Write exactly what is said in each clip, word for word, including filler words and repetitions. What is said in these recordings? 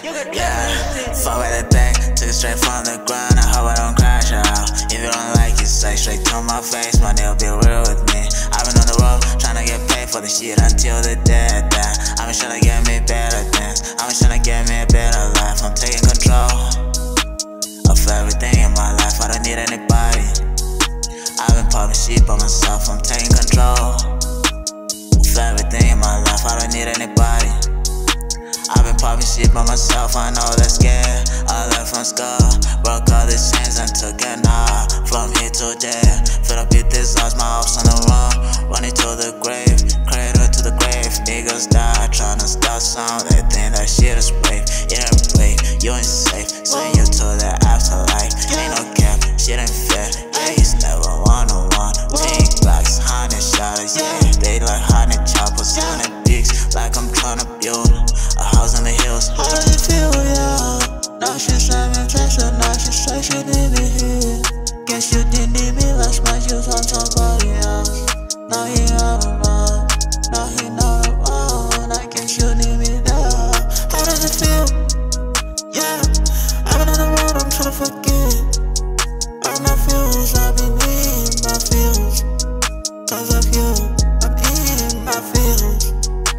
Yeah, fuck everything, took it straight from the ground. I hope I don't crash out. If you don't like it, say straight to my face. My nigga be real with me. I've been on the road, tryna get paid for the shit until the day I die. I've been tryna get me better things. I've been tryna get me a better life. I'm taking control of everything in my life. I don't need anybody. I've been popping shit by myself. I'm taking control of everything in my life. I don't need anybody. I've been popping shit by myself, I know that's scared. I left from scar, broke all these chains and took an hour. From here to there, fed up with this lost, my ops on the run. Running to the grave, cradle to the grave. Niggas die, tryna start something. They think that shit is brave. It ain't brave, you ain't safe. Send you to the afterlife. Ain't no cap, shit ain't fair. Yeah, it's never one on one. Pink blocks, hundred shotters, yeah. They like hundred choppers, hundred dicks. Like I'm tryna build a house in the hills. How does it feel, yeah? Now she sent me text and now she say she need me here. Guess you didn't need me last night, you was on somebody else. Now he out around, now he not around. I guess you need me there. How does it feel? Yeah, I've been on the road, I'm tryna forget. I'm not feels, I've been in my feels. Cause of you, I'm in my feels.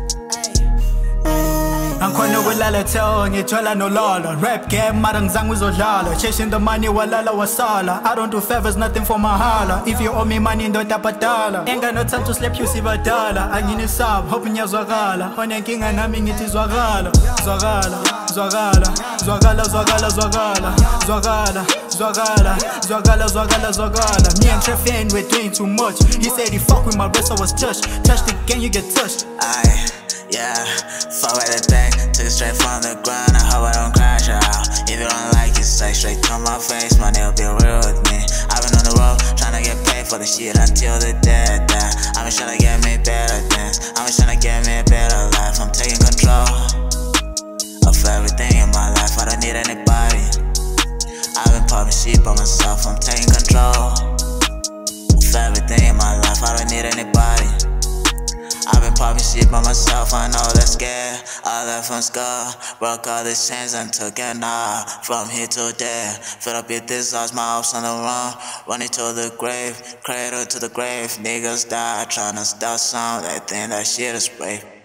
Angikhona ukulala tell ngithola nolala. Rap game mara ngizange uzodlala. Chasing the money walala wasala. I don't do favors, nothing for mahala. If you owe me money ndoda bhadala. Ain't got no time to slap you sibadala. Anginisab hoping yazwakala. Onenkinga nami ngithi zwakala. Zwakala, zwakala, zwakala, zwakala, zwakala, zwakala, zwakala, zwakala, zwakala, zwakala. Me and Trefan we're doing too much. He said he fuck with my wrist, I was touched. Touch the game, you get touched. Aye, yeah, fuck everything, took it straight from the ground. I hope I don't crash out. If you don't like it, say straight to my face. My nigga be real with me. I've been on the road, tryna get paid for the shit until the day I die. I've been tryna get me better things. I've been tryna get me a better life. I'm taking control of everything in my life. I don't need anybody. I've been popping shit by myself. I'm taking control of everything in my life. I don't need anybody. I've been popping shit by myself, I know that's scared. I left from scar, broke all these chains and took an hour. From here to there, fed up with this lost, my ops on the run. Running to the grave, cradle to the grave. Niggas die, tryna start something. They think that shit is brave.